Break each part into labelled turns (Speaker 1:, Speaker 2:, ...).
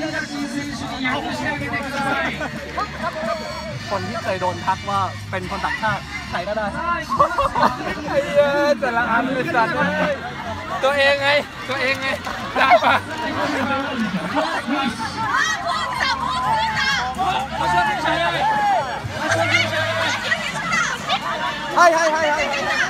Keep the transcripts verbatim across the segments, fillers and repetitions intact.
Speaker 1: คนที่เคยโดนทักว่าเป็นคนต่างชาติใครก็ได้
Speaker 2: ไอ้เหี้ยแต่ละอันเป็นสัตว์ตัวเองไงตัวเองไงได้ปะ
Speaker 1: はいはいはいはい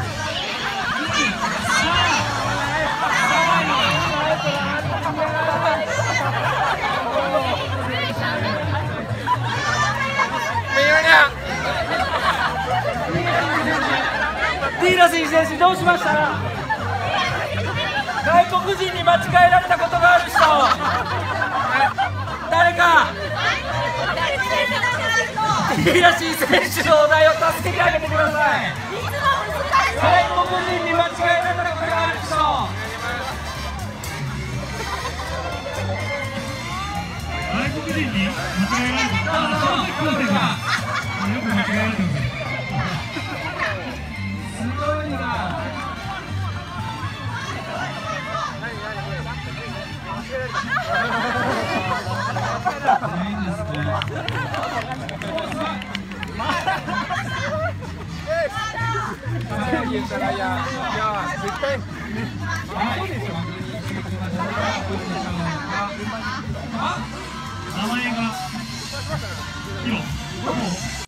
Speaker 2: มีไหมเนี่ย
Speaker 3: ティーラスイ選手どうしました外国人に間違えられたことがある人誰かティーラシー選手のお題を助けてあげてください外国人に間違えられたことがある人
Speaker 4: 外国人に間違えられた小学校生がよく間違えられてます。
Speaker 3: すごいな。
Speaker 2: 言ったらいやいや絶対
Speaker 4: 名前がヒロ。